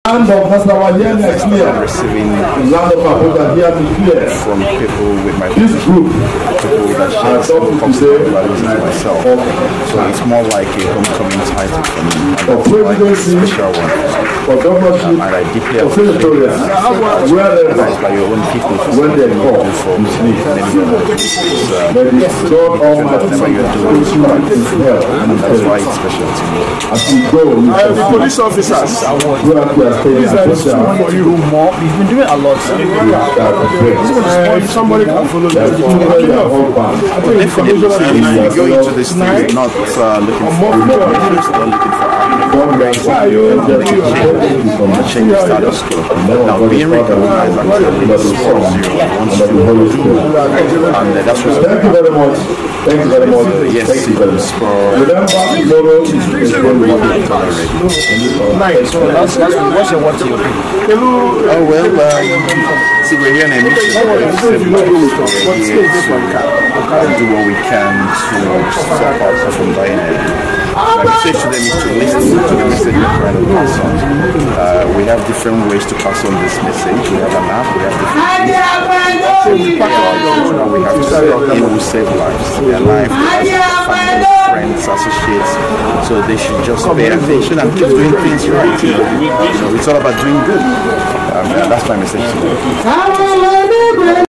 Land of Nasarawa here is clear. Land of Abuja here is clear. From people with my this group people that share some concept values as myself. So it's more like a homecoming title for me. For presidency, special one. For governorship, and I deeply for senatorial, wherever by your own people when they call, you sleep. But it's God Almighty puts you in hell. And that's why it's special to me. As you go, you shall the police officers. He's been doing a lot. Somebody can follow Definitely, if you go into this thing not looking for change the status quo. Now being recognized actually is and that's what. Thank you very much. Thank you very much. Yes, thank you very much. Remember, tomorrow is going to be Nice. So what's your what's your Oh well, see we're here in a mission. Do what we can to stop ourselves from dying. My message to them is to listen to the message we're trying to pass on. We have different ways to pass on this message. We have an app, we have different we have to say people who save lives, their life, family, friends, associates. So they should just pay attention and keep doing things right. You know, it's all about doing good. That's my message to them.